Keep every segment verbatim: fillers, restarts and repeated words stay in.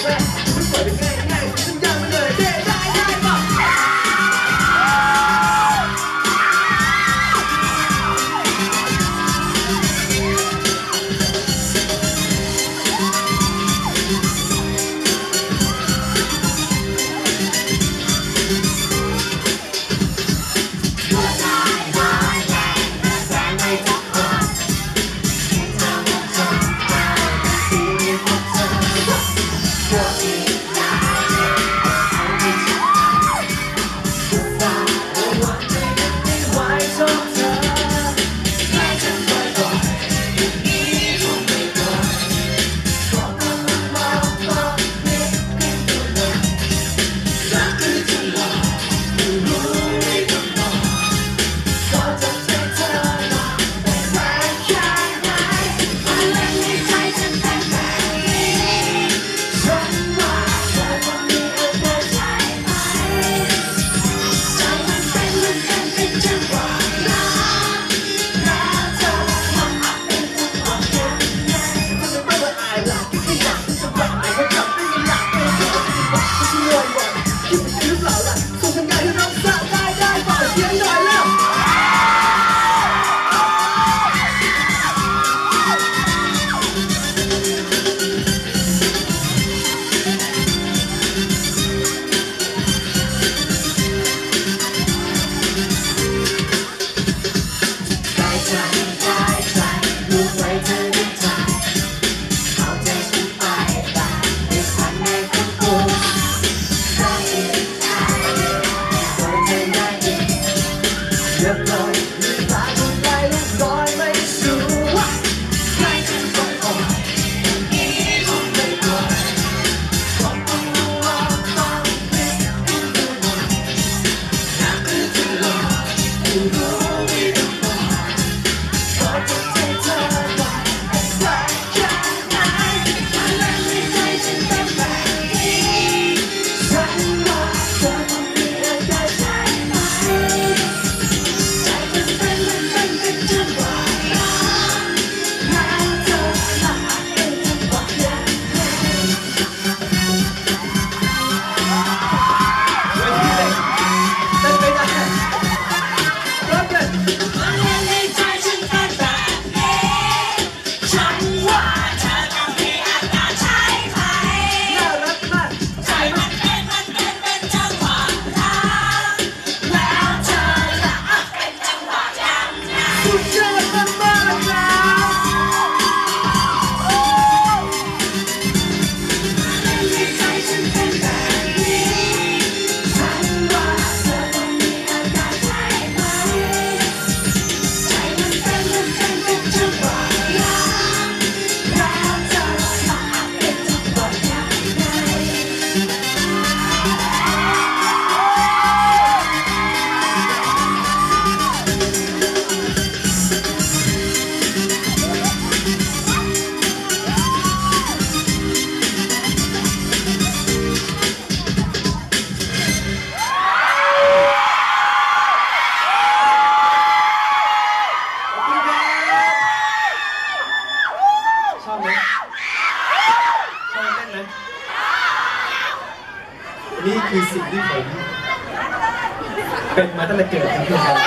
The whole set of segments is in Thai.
นี่คือสิ่งที่ผมเป็นมาตั้งแต่เกิดครับทุกคน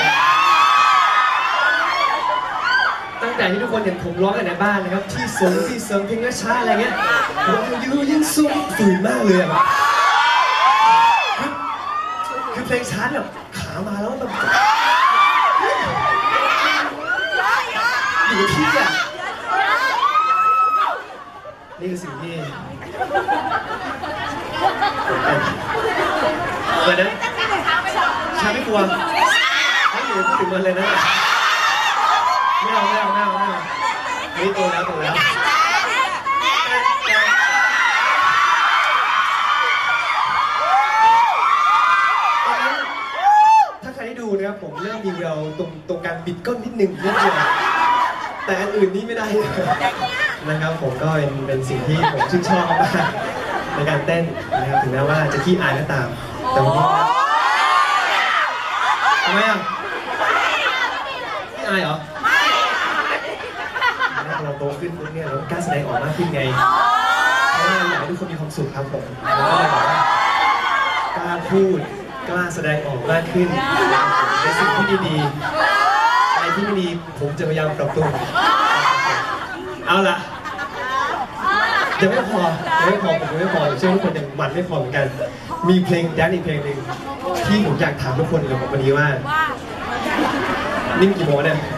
ตั้งแต่ที่ทุกคนเห็นผมร้องกันในบ้านนะครับที่เสริมที่เสริมเพลงช้าอะไรเงี้ยผมอยู่ยิ่งสูงฝืนมากเลยอะคือคือเพลงช้าแบบขามาแล้วแบบอยู่ที่อะนี่คือสิ่งที่เปิดนะชาไม่กลัวไม่อยู่พูดถึงมันเลยนะไม่เอาไม่เอาไม่เอาไม่เอานี่โตแล้วโตแล้วตอนนั้นถ้าใครได้ดูนะครับผมเริ่มมีเราตรงตรงการบิดก้นนิดนึงนิดเดียวแต่อันอื่นนี่ไม่ได้นะครับผมก็เป็นเป็นสิ่งที่ผมชื่นชอบมากในการเต้นนะครับถึงแม้ว่าจะขี้อายก็ตามแต่วันนี้ทำไมอ่ะขี้อายเหรอเราโตขึ้นปุ๊บเนี่ยเรากล้าแสดงออกมากขึ้นไงเพราะว่าอยากให้ทุกคนมีความสุขครับผมแล้วก็เลยแบบว่ากล้าพูดกล้าแสดงออกมากขึ้นในสิ่งที่ดีๆอะไรที่ไม่ดีผมจะพยายามปรับปรุงเอาล่ะยังไม่พอยังไม่พอผมยังไม่พอเชื่อทุกคนยังมันไม่พอเหมือนกันมีเพลงแดนซ์อีกเพลงหนึ่งที่ผมอยากถามทุกคนเลยวันนี้ว่านี่กี่โมงเนี่ย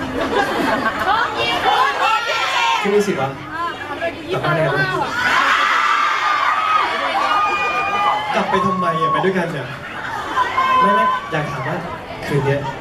ที่นี่สิวะกลับบ้านได้ไหมกลับไปทำไมอ่ะไปด้วยกันเนี่ยไม่ไม่อยากถามว่าคืนนี้